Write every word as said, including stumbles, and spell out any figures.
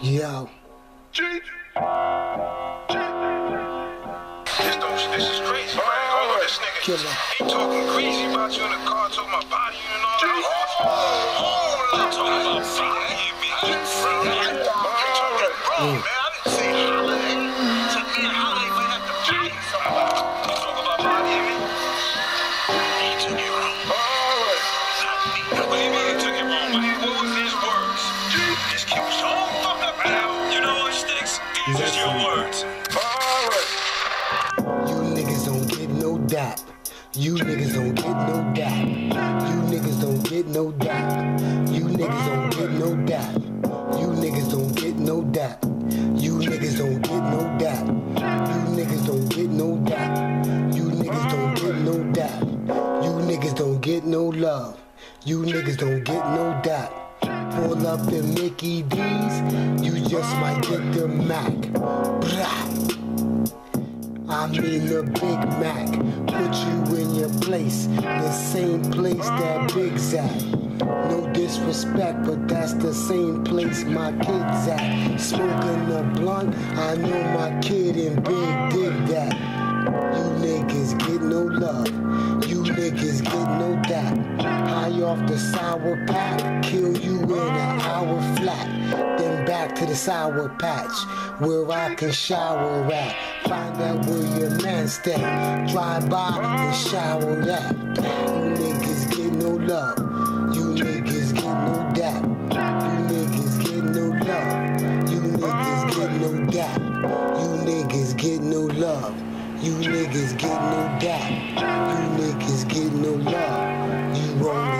Yo. G. G. This, this is crazy, right? Hold on, this nigga. Killer. He talking crazy about you in the car, talking about body and all that. Oh, I'm talking about body, man. You talking wrong, man. I didn't say holla, eh? To me, holla, you have to body somebody. You talking about body, man? He took it wrong. Alright. Not me. What do you mean he took it wrong, man? What was his words? This kid was so fucked up now. You know what, Sticks? These are your words. Alright. You niggas don't get no dap. You niggas don't get no dap. You niggas don't get no dap. You niggas don't get no dap. You niggas don't get no dap. You niggas don't get no dap. You niggas don't get no dap. You niggas don't get no dap. You niggas don't get no love. You niggas don't get no dap. Pull up in Mickey D's, you just might get the Mac. Blah. I mean the Big Mac. Put you in your place, the same place that Big's at. No disrespect, but that's the same place my kid's at. Smoking a blunt, I know my kid and Big dig that. You niggas get no love, you niggas get no dap. High off the sour pack, kill you in an hour flat. Then back to the sour patch, where I can shower at. Find out where your man stay, drive by and shower at. You niggas get no love, you niggas get no dap. You niggas get no love, you niggas get no dap. You niggas get no love. You niggas get no dap. You niggas get no love. You wrong.